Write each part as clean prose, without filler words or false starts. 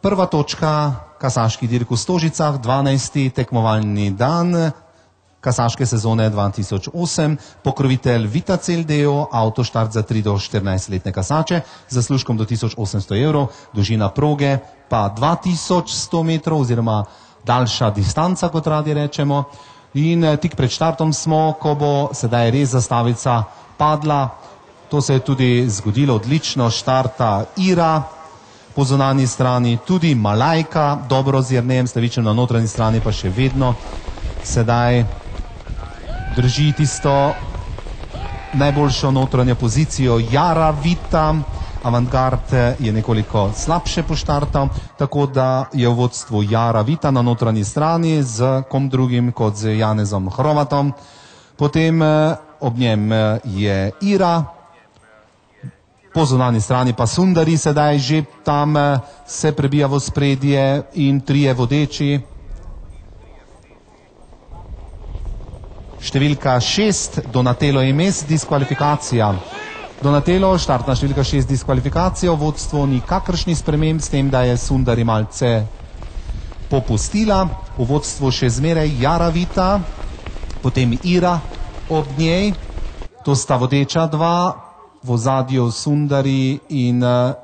Prva točka, kasaški dirk v Stožicah, 12. tekmovalni dan kasaške sezone 2008, pokrovitelj Vita Celdeo, avtoštart za 3 do 14-letne kasače, zaslužkom do 1800 evrov, dolžina proge pa 2100 metrov oziroma daljša distanca, kot radi rečemo. In tik pred štartom smo, ko bo sedaj res zastavica padla. To se je tudi zgodilo, odlično štarta Ira, po zunanji strani tudi Malajka, dobro z Jernejem Slavičem na notranji strani pa še vedno sedaj drži tisto najboljšo notranjo pozicijo Jara Vita. Avantgard je nekoliko slabše poštartal, tako da je v vodstvu Jara Vita na notranji strani z kom drugim kot z Janezom Hrovatom. Potem ob njem je Ira, po zunanji strani pa Sundari sedaj že tam se prebija v ospredje in trije vodeči. Številka 6, Donatelo Emes, diskvalifikacija. Donatelo, štartna številka 6, diskvalifikacija, v vodstvu ni kakršnih sprememb, s tem, da je Sundari malce popustila. V vodstvu še zmeraj Jara Vita, potem Ira ob njej, to sta vodeča dva, v ozadju Sundari in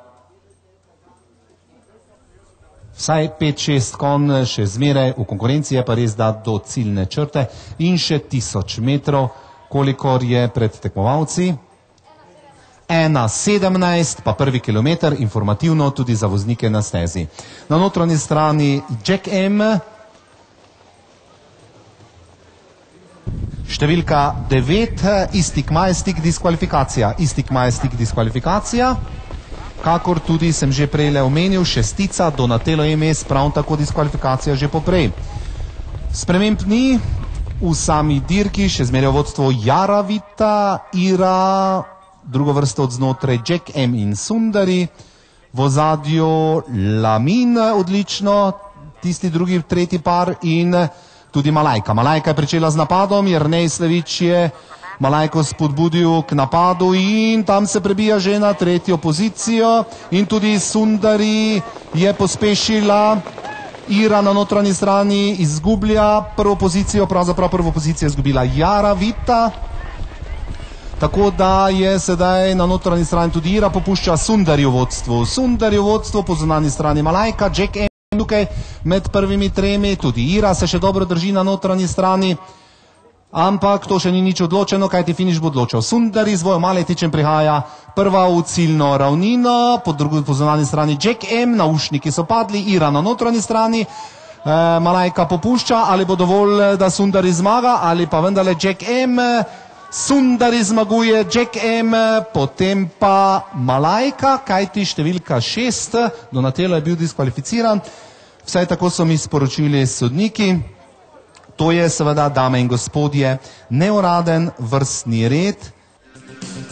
vsaj 5-6 konj še zmeraj v konkurenci, je pa res, da do ciljne črte in še 1000 metrov, kolikor je pred tekmovalci. 1:17 pa prvi kilometer, informativno tudi za voznike na stezi. Na notranji strani Jack M, številka 9, Istik Majestik, diskvalifikacija. Istik Majestik, diskvalifikacija. Kakor tudi sem že prej omenil, šestica, Donatelo Emes, prav tako diskvalifikacija že poprej. Sprememb ni v sami dirki, še zmeraj v vodstvu Jara Vita, Ira, drugo vrsto od znotraj Jack M in Sundari, v ozadju Lamin, odlično, tisti drugi, tretji par in tudi Malajka. Malajka je pričela z napadom, Jernej Slavič je Malajko spodbudil k napadu in tam se prebija že na tretjo pozicijo in tudi Sundari je pospešila. Ira na notranji strani izgublja prvo pozicijo, pravzaprav prvo pozicijo je izgubila Jara Vita. Tako da je sedaj na notranji strani tudi Ira popušča Sundari v vodstvu. Sundari v vodstvu, po zunanji strani Malajka, Jack M tukaj med prvimi tremi, tudi Ira se še dobro drži na notranji strani. Ampak to še ni nič odločeno, kaj ti finiš bo odločil. Sundari z Vojo Maletičem prihaja prva v ciljno ravnino, po zunanji strani Jack M, naušniki so padli, Ira na notranji strani, Malajka popušča, ali bo dovolj, da Sundari zmaga, ali pa vendarle Jack M, Sundari zmaguje, Jack M, potem pa Malajka, kaj ti številka 6, Donatelo je bil diskvalificiran, vsaj tako so mi sporočili sodniki. To je seveda, dame in gospodje, neuraden vrstni red.